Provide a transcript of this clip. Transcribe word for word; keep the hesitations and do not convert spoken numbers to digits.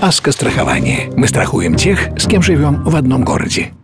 Аскострахование. Мы страхуем тех, с кем живем в одном городе.